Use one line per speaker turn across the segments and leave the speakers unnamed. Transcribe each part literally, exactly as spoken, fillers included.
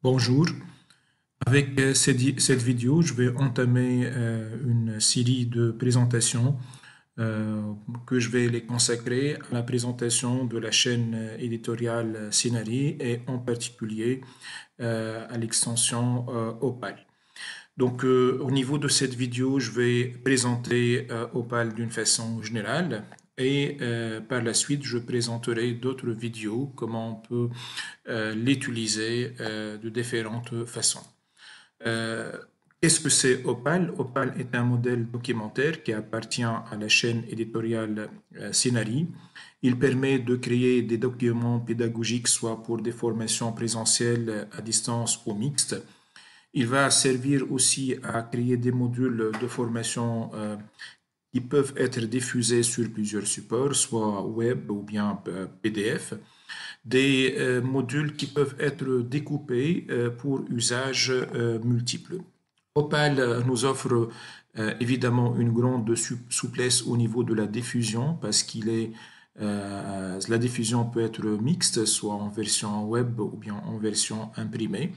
Bonjour, avec euh, cette, cette vidéo, je vais entamer euh, une série de présentations euh, que je vais les consacrer à la présentation de la chaîne euh, éditoriale Scénarii et en particulier euh, à l'extension euh, Opal. Donc, euh, au niveau de cette vidéo, je vais présenter euh, Opal d'une façon générale et euh, par la suite, je présenterai d'autres vidéos, comment on peut euh, l'utiliser euh, de différentes façons. Euh, Qu'est-ce que c'est Opal? Opal est un modèle documentaire qui appartient à la chaîne éditoriale euh, Scénarii. Il permet de créer des documents pédagogiques, soit pour des formations présentielles à distance ou mixtes. Il va servir aussi à créer des modules de formation euh, qui peuvent être diffusés sur plusieurs supports, soit web ou bien euh, P D F. Des euh, modules qui peuvent être découpés euh, pour usage euh, multiple. Opal euh, nous offre euh, évidemment une grande souplesse au niveau de la diffusion parce qu'il est euh, la diffusion peut être mixte, soit en version web ou bien en version imprimée.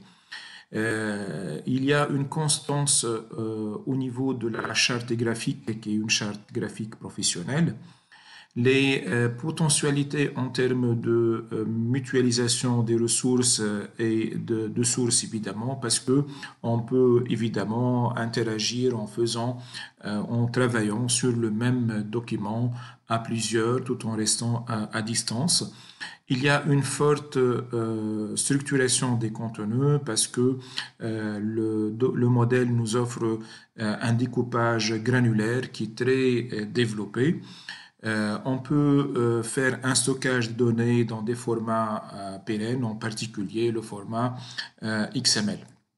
Euh, il y a une constance euh, au niveau de la charte graphique, qui est une charte graphique professionnelle. Les euh, potentialités en termes de euh, mutualisation des ressources euh, et de, de sources, évidemment, parce que on peut évidemment interagir en faisant, euh, en travaillant sur le même document à plusieurs, tout en restant à, à distance. Il y a une forte euh, structuration des contenus parce que euh, le, le, modèle nous offre euh, un découpage granulaire qui est très euh, développé. Euh, on peut euh, faire un stockage de données dans des formats euh, pérennes, en particulier le format euh, X M L.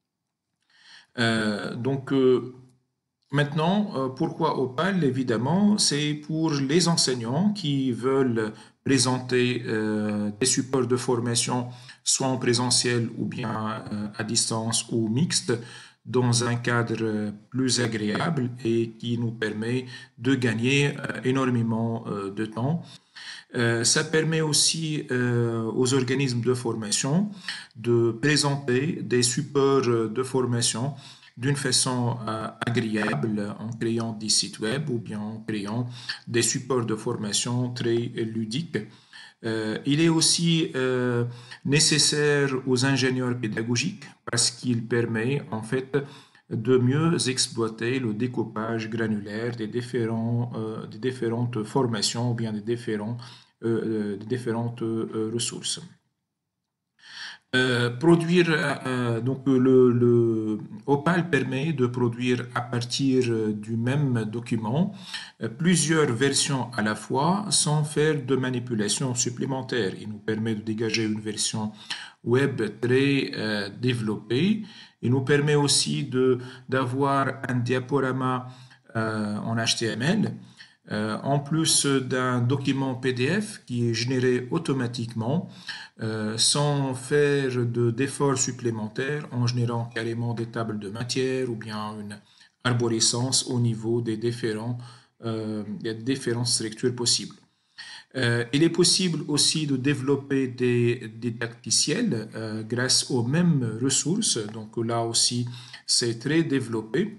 Euh, donc, euh, maintenant, euh, pourquoi Opal? Évidemment, c'est pour les enseignants qui veulent présenter euh, des supports de formation, soit en présentiel ou bien euh, à distance ou mixte, dans un cadre plus agréable et qui nous permet de gagner euh, énormément euh, de temps. Euh, ça permet aussi euh, aux organismes de formation de présenter des supports de formation d'une façon euh, agréable en créant des sites web ou bien en créant des supports de formation très ludiques. Euh, il est aussi euh, nécessaire aux ingénieurs pédagogiques parce qu'il permet en fait de mieux exploiter le découpage granulaire des, différents, euh, des différentes formations ou bien des, différents, euh, des différentes euh, ressources. Euh, produire euh, donc le, le Opal permet de produire à partir du même document euh, plusieurs versions à la fois sans faire de manipulation supplémentaire. Il nous permet de dégager une version web très euh, développée. Il nous permet aussi de d'avoir un diaporama euh, en H T M L. Euh, en plus d'un document P D F qui est généré automatiquement euh, sans faire d'efforts supplémentaires en générant carrément des tables de matière ou bien une arborescence au niveau des différents, euh, des différentes structures possibles. Euh, il est possible aussi de développer des didacticiels euh, grâce aux mêmes ressources, donc là aussi c'est très développé.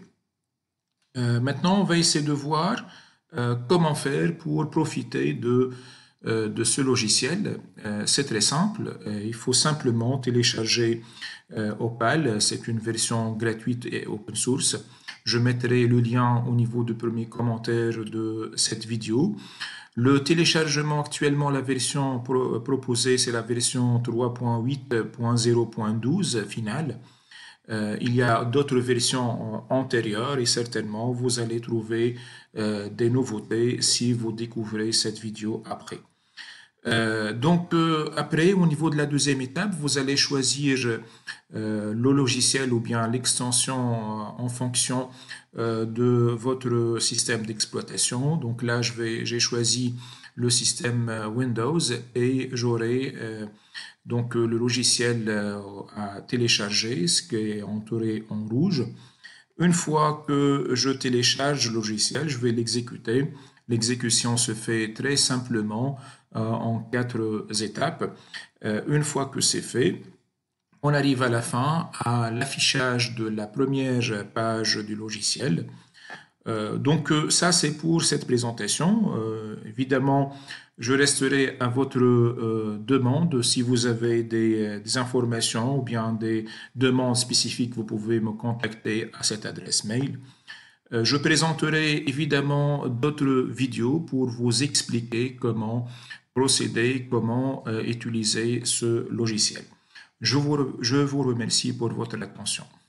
Euh, maintenant, on va essayer de voir euh, comment faire pour profiter de, euh, de ce logiciel. Euh, c'est très simple. Euh, il faut simplement télécharger euh, Opal. C'est une version gratuite et open source. Je mettrai le lien au niveau du premier commentaire de cette vidéo. Le téléchargement actuellement, la version pro proposée, c'est la version trois point huit point zéro point douze finale. Euh, il y a d'autres versions antérieures et certainement vous allez trouver euh, des nouveautés si vous découvrez cette vidéo après. Euh, donc euh, après, au niveau de la deuxième étape, vous allez choisir euh, le logiciel ou bien l'extension euh, en fonction euh, de votre système d'exploitation. Donc là, je vais, j'ai choisi le système Windows et j'aurai euh, donc le logiciel euh, à télécharger, ce qui est entouré en rouge. Une fois que je télécharge le logiciel, je vais l'exécuter. L'exécution se fait très simplement euh, en quatre étapes. Euh, une fois que c'est fait, on arrive à la fin, à l'affichage de la première page du logiciel. Euh, donc euh, ça, c'est pour cette présentation. Euh, évidemment, je resterai à votre euh, demande. Si vous avez des, des informations ou bien des demandes spécifiques, vous pouvez me contacter à cette adresse mail. Euh, je présenterai évidemment d'autres vidéos pour vous expliquer comment procéder, comment euh, utiliser ce logiciel. Je vous, je vous remercie pour votre attention.